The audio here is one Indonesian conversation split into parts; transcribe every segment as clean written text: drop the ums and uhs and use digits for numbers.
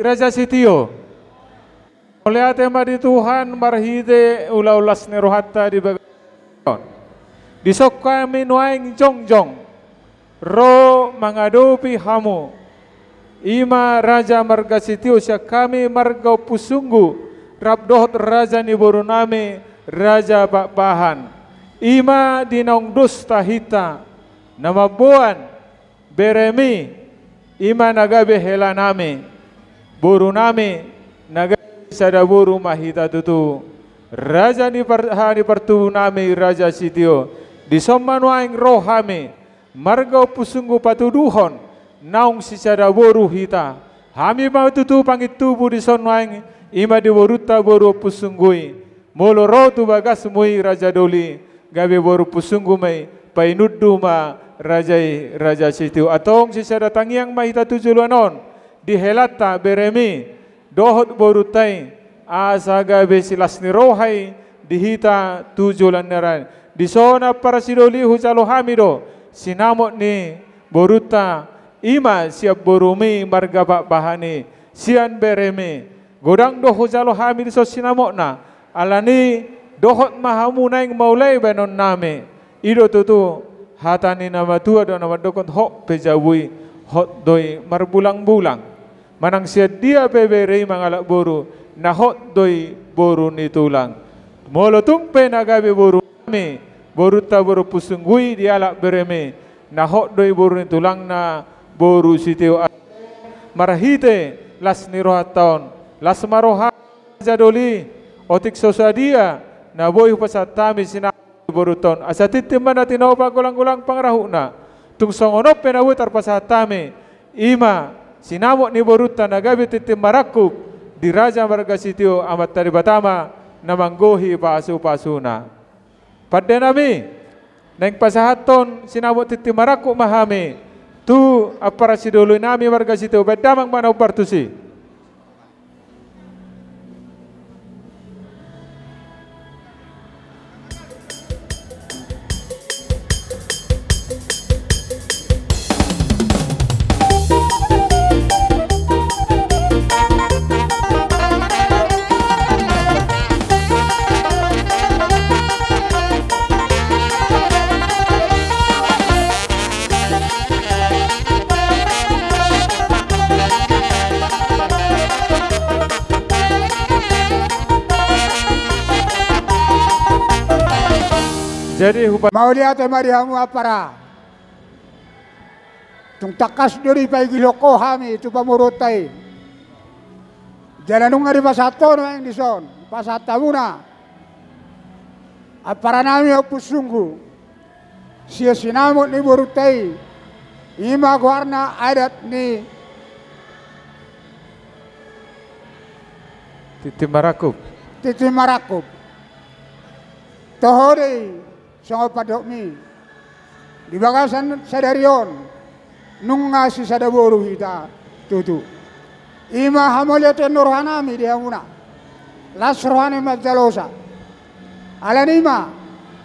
Raja Sitio. Oleh tema di Tuhan marhide ulas nerohata di bagian. Disok kami nuaing jongjong. Ro mengadopi hamu. Ima Raja Marga Sitio siya kami marga pusunggu. Rabdohot Raja ni Borunami Raja Bakbahan. Ima dinaung dusta hita. Nama buan beremi. Ima nagabe helanami. Borunami nagabe sadaburu mahita tutu. Raja ni pertu nami Raja Sitio. Disomanuaing rohami. Marga pusunggu patuduhon. Naung si sadaburu hita. Hami matutu pangit tubuh disonuaing. Ima diboruta boru pusunggui. Molo rotu bagas mui Raja Doli. Gabe boru pusunggu mai. Painuddu ma Raja Sitio. Atong si sadatangi yang mahita tujuluanon. Dihelata beremi. Dohot borutai. Asa gabe silas ni rohai. Dihita tujulan neran. Disona para sidoli hujalo hamido. Sinamot ni boruta. Ima siap borumi marga bahani. Sian beremi. Godang doh hujalo hamid so sinamot na. Alani dohot mahamu naing maulay benon name. Ido tutu hatani nama tua do nama dokon hok pejawui hot doi marbulang-bulang. Manang siya dia beberei mangalak boru na hot doi boru ni tulang. Molo tungpe nagabe boru name. Boru ta boru pusunggui dialak bereme. Na hot doi boru ni tulang na boru Sitio. Marahite las nirohat taon. Las maroha jadoli otik sosadia na boy pasatami sina boruton asatit mana tinoba gulang-gulang pangrahuna tung songonop penawu tarpasatami ima sinamok ni borutan nagabi titim marakub di Raja Marga Sitio amat tari batama na manggohi pasu-pasuna padde nami neng pasahaton sinamok titim marakub mahami tu apara sidolo nami Marga Sitio bedamang manau partusi. Jadi mau lihat marihamu apara tung takas dari pagi loko hami itu pamurutai jalanung ngari pasato no yang dison pasatamuna apara nami pusunggu sia sinamut ni borutai ima warna adat ni titi marakub tohori songo padokmi di bagasan sadarion nunga si sadaboru hita tutu ima hamoliate nurhanami dia muna las rohani majalosa alanima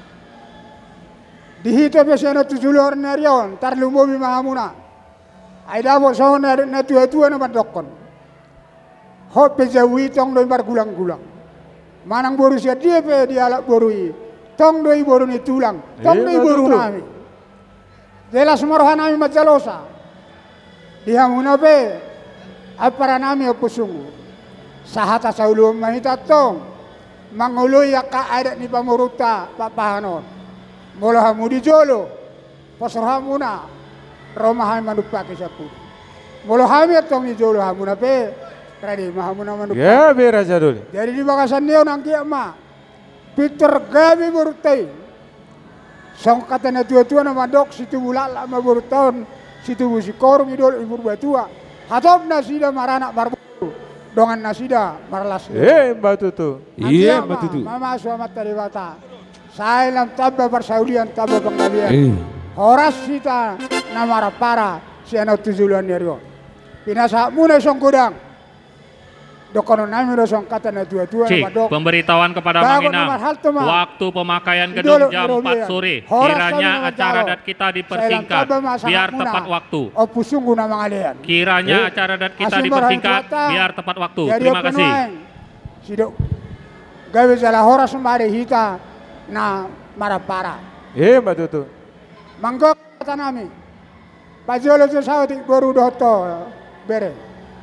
dihita besena tujulor narion tarlumobi mahamuna aidabo songo na tua-tua na madokon hop pejawi tong doi bar gulang-gulang manang boru sia dia pe dialak borui tong doi boru ni tulang, tong doi boru nami. Jelas marohan nami majalosa. Dihamuna pe, apara nami opusungu. Sahata saulu mahita tong, mangului yaka adat ni pamuruta papahanon. Mula hamu di jolo, posrohamuna, romahan manupa kisapu. Mula hami tong di jolo hamuna pe, tradi mahamuna manupa. Ya bera jadul. Jadi di bagasan dia nang kiama. Peter gabi borutai. Song kata na tua-tua na madok situ bulala ma boruton situ busikorong idol ibur batua. Hatop nasida marana barbu. Dongan nasida marlas. Batu tu. Iya batu tu. Mama suamat tadi bata. Saya lam tabba bersaudian tabba penggabian. Horas sita namara para si anak tujuluan nyerio. Pinasa muna song kudang. Dokono nami rosong kata na tua-tua Cik, na badok. pemberitahuan kepada Mang Inam, waktu pemakaian gedung jam 4 sore. Kiranya acara adat kita dipersingkat biar tepat waktu. Opo sungguh na mga alian. Kiranya acara adat kita dipersingkat biar tepat waktu. Terima kasih. Sido gawe jala horas mari hita na marapara. Matutu. Manggok kata nami. Pajolo jo sawati goru doto bere.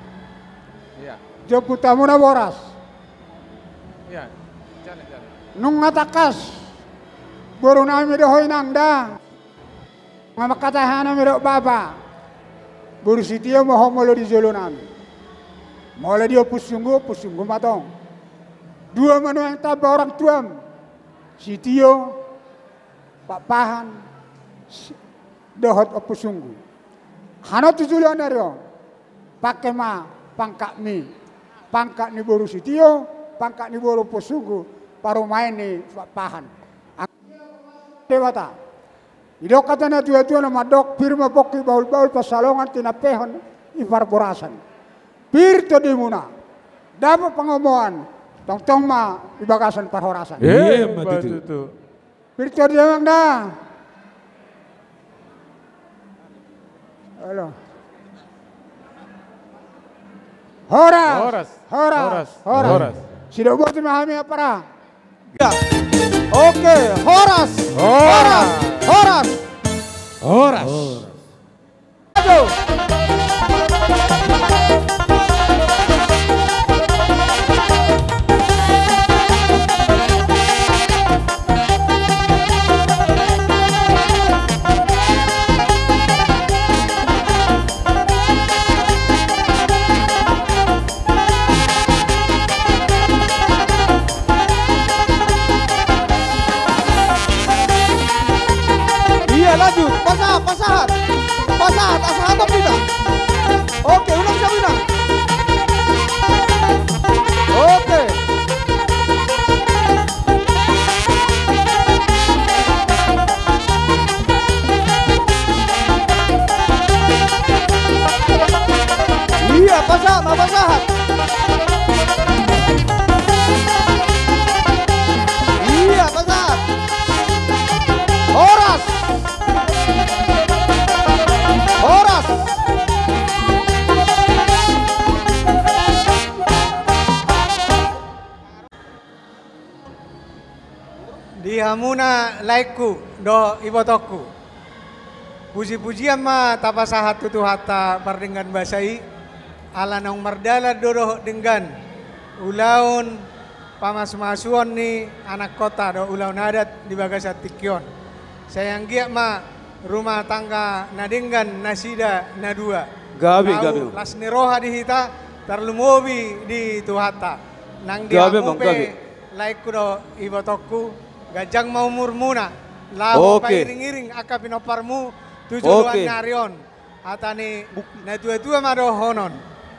Jo putamu na boras. Iya. Jalan. Nung ngatakas. Goru nami do hoy nangda. Ngamakatahan nami do baba. Goru sitio moho molo di jolo nami. Molo dia pusunggu matong. Dua manu yang tabah orang tuam. Sitio, Pak Pahan, dohot opusunggu. Hano tujulan nario. Pakai ma pangkak ni boru sitio, pangkak ni boru pusunggu. Paru main ni Pak Pahan. Dewata. Ido kata na tua-tua na madok firma poki baul-baul pasalongan tinapehon ifar borasan. Pir to di muna. Dapat pengomongan. Tong ma di bagasan parhorasan. Matutu. Pir to di emang dah. Halo. Horas. Sido buat memahami apa? Ya. Oke, horas. Aduh. Lanjut, pasahat, asahan top kita. Oke, ulang Sabina. Oke. Iya, pasahat. Iya, pasahat. Horas. Dihamuna laiku do ibotoku. Puji-pujian ma tapasahat tutu hatta pardenggan basai ala nang mardala doroh denggan ulaun pamas-masuan ni anak kota do ulaun adat di Bagasat Tikyon. Sayang giak ma rumah tangga nadenggan nasida nadua. Gabi. Lasni roha di hita tarlumobi di tuhata. Nang diamupe laiku do ibotoku. Gajang mau murmuna, lawa pairing-iring aka pinoparmu tujuan narion, atani na tua-tua mado honon.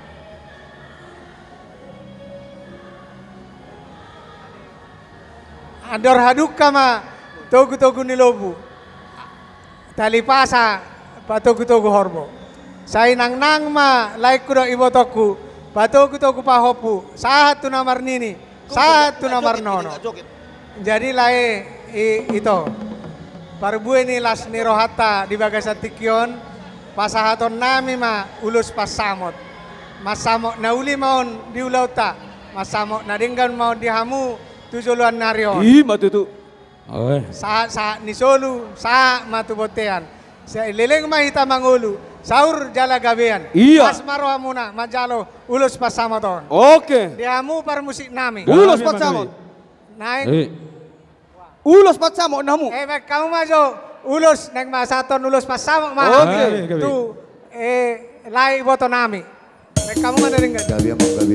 Ador haduka ma togu-togu nilobu, tali pasa patogu-togu horbo. Say nang ma laiku do ibotoku, patogu-togu pahopu, sahat tu namar nini, sahat tu namar nono. Jadi lae itu parbu ini las nirohata di Bagasat Tikyon pasahaton nami ma ulus pasamot masamot na uli maon di ulauta masamot na denggan maon di hamu tujuluan narion Matutu. Sa ni solu sa matubotean sa leleng mahita mangulu saur jala gabean pas maroha muna majalo ulus pasamoton. Oke. Di hamu par musik nami Ulus pasamot. Naik. Ulos pasamot namu. Kamu maju ulus neng masaton ulus pasamot mah. Oke. Tu lai boto nami. Kamu mana dengar? Gabi.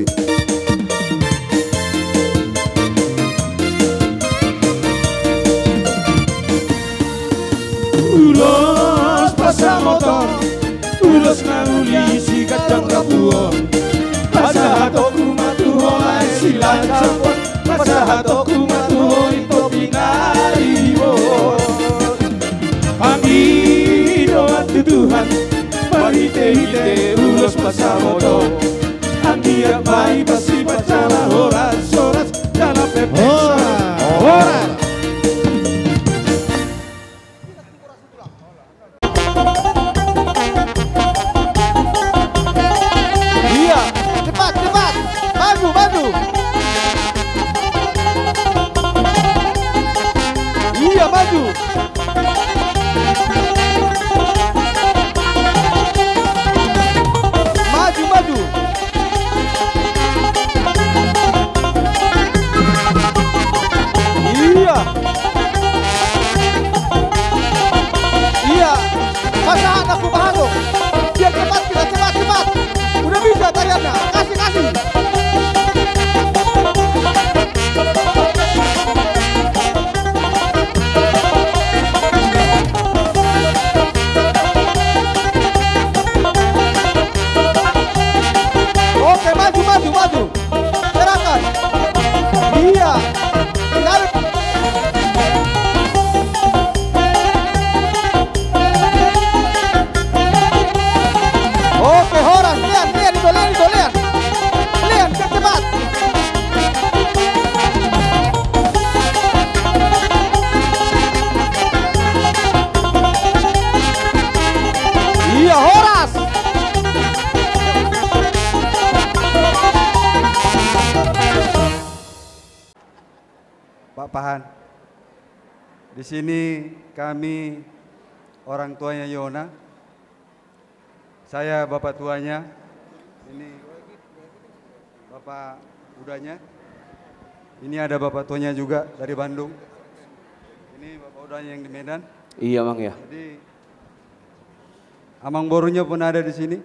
Ulos pasamot. Ulos nanguli si kacang kapuon. Pasahatoku matuhon silang sampon. Pasahatoku matuhon ito pinaribon. Panginoon Tuhan, parite-hite ulos pasamoto. Ang hirap ay pasipat Pak Pahan. Di sini kami orang tuanya Yona. Saya bapak tuanya. Ini bapak udahnya. Ini ada bapak tuanya juga dari Bandung. Ini bapak udahnya yang di Medan. Iya, Mang ya. Jadi amang borunya pun ada di sini.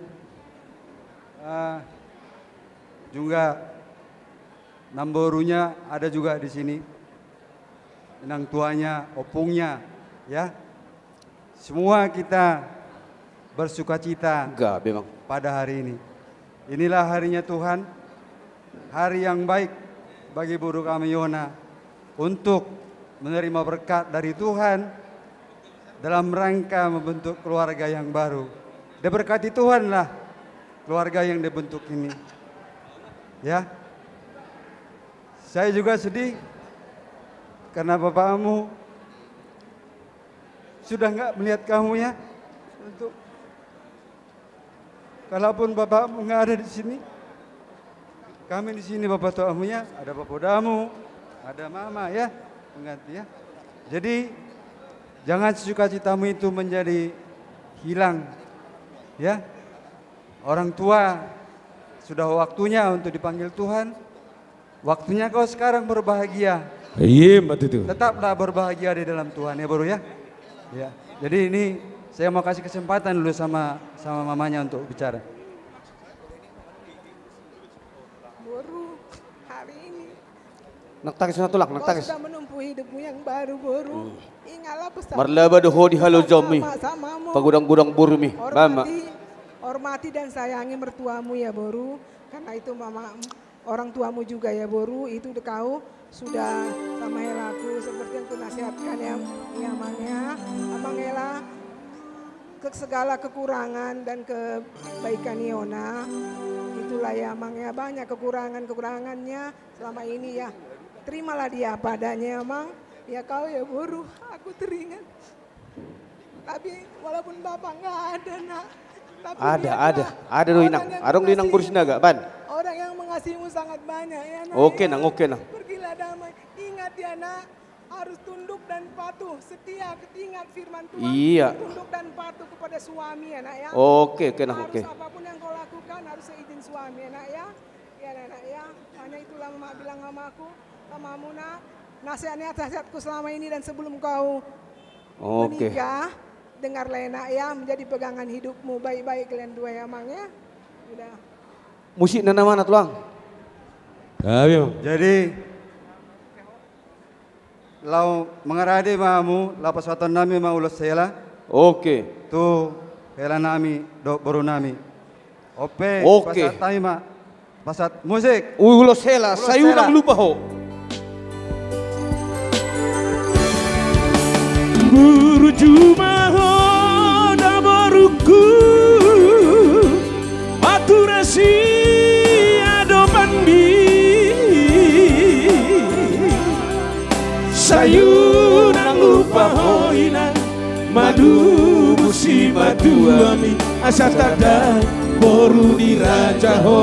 Juga namborunya ada juga di sini. Inang tuanya, opungnya, ya. Semua kita bersukacita pada hari ini. Inilah harinya Tuhan, hari yang baik bagi Buru kami Yona untuk menerima berkat dari Tuhan dalam rangka membentuk keluarga yang baru. Diberkati Tuhanlah keluarga yang dibentuk ini. Ya, saya juga sedih karena bapakmu sudah nggak melihat kamu ya. Untuk kalaupun bapakmu nggak ada di sini, kami di sini bapak tuamu ya, ada bapak damu, ada mama ya, pengganti ya. Jadi jangan sukacitamu itu menjadi hilang, ya. Orang tua sudah waktunya untuk dipanggil Tuhan. Waktunya kau sekarang berbahagia. Iya, betul. Tetaplah berbahagia di dalam Tuhan ya, Bro ya. Ya. Jadi ini saya mau kasih kesempatan dulu sama mamanya untuk bicara. Boru, hari ini nak tangis na tulak, nak tangis. Kau sudah menempuh hidupmu yang baru, Boru. Ingatlah pesan Marlaba doho di halo jomi. Pagudang-gudang burmi. Mama. Hormati dan sayangi mertuamu ya, Boru. Karena itu mama orang tuamu juga ya, Boru. Itu kau sudah sama Helaku seperti yang kunasihatkan ya, Amangnya. Abang Hela ke segala kekurangan dan kebaikan Yona. Itulah ya Amangnya, banyak kekurangannya selama ini ya. Terimalah dia padanya Amang. Ya kau ya, Boru, aku teringat. Tapi walaupun Bapak nggak ada nak. Tapi ada do inang. Arong dinang bersinaga, Ban. Orang yang mengasihimu sangat banyak ya nak. Oke nang, oke nang. Pergilah damai. Ingat ya nak, harus tunduk dan patuh, setia, ingat firman Tuhan. Iya. Tunduk dan patuh kepada suami ya nak ya. Oke nang, oke. Harus apapun yang kau lakukan harus seizin suami ya nak ya. Ya nak ya. Karena itulah Mak bilang sama aku, sama Muna, nasihatku selama ini dan sebelum kau menikah. Dengarlah enak ya, menjadi pegangan hidupmu baik-baik kalian dua ya Mang ya. Udah. Musik nana mana tuang? Jadi lau mengarade mamu lapas watan nami mau ulos sela. Oke. Tu hela nami do boru nami. Oke. Pasat taima. Pasat musik. Ulos sela, sayurang lupa ho. Buru jumaho da boruku maturasi ado pandi sayunang lupa hoina madu musi madu ami asa tada boru di raja ho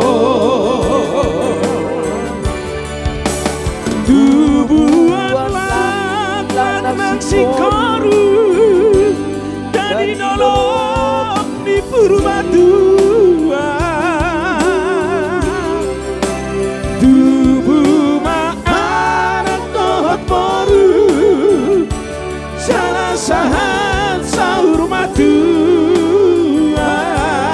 Meksikoru dari nolong di Purbatua tubuh anak tohot boru salah sahat sahur matua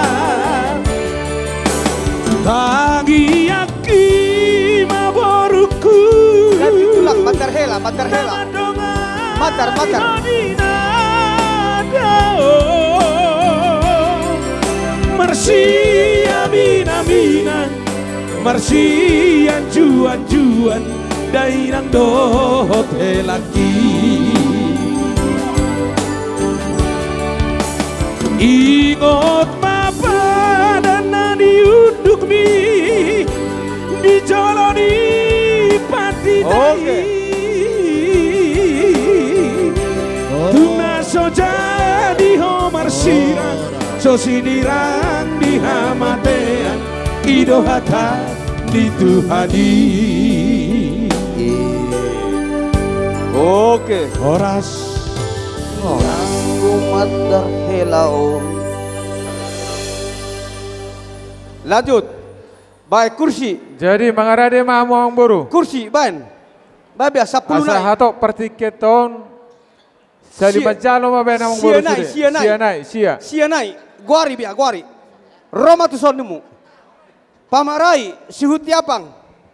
tagi yaki maboruku tulak matar hela Matar. Marsia mina Marsia juan dairang dohot helaki ingot mapa dan diunduk mi dijoloni pati dai so jadi homar sirang so sinirang di hamatean ido hata di Tuhani Oke. Horas. Umat darhelao. Lanjut. Baik kursi. Jadi mengarade mahamang boru. Kursi ban. Babi 10 Asa naik. hatok pertiketon. Sa lima jalo mabena mang boru sude. Sia naik. Sia naik. Guari biar guari. Roma tu sonemu. Pamarai sihutiapang.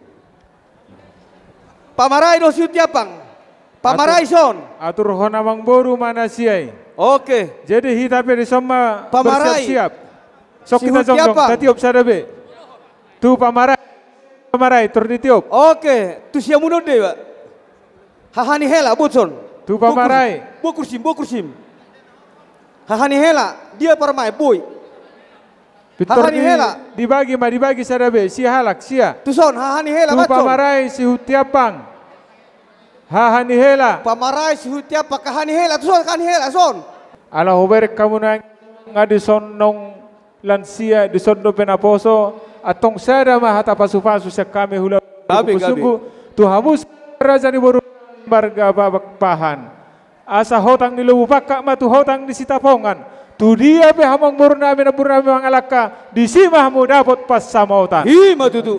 Pamarai do sihutiapang. Pamarai son. Atur hona mang boru mana siai. Oke. Jadi hitape di semua Pamarai. bersiap-siap. Sok kita Sihutiapang. jongjong, tatiup sadabe. Tu pamarai tur ditiup. Oke, tu sia muno de. Hahani hela botson. Tu pamarai. Bo kursim. Hahani hela dia permai boy. Pitor Hahani hela. dibagi sadabe. Sia halak sia. Tu son hahani hela Tu botson. pamarai si hutiapang. Hahani hela. Pamarai sihutiapang kahani hela tu son kahani hela son. Ala hober kamu na ngadi sonnong lansia di sondo penaposo atong sada mahata pasu-pasu sa kami hula sungguh tu hamus raja ni boru barga babak pahan asa hotang ni lubu pakak matu hotang di sitapongan tu dia pe hamang boru nami na boru nami mangalaka di simahmu dapat pas samautan Hima tutu.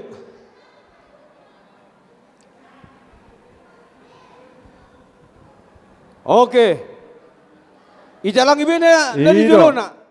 Oke. Ijalang ibene dari dulu nak.